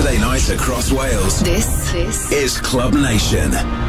Saturday night across Wales. This is Club Nation.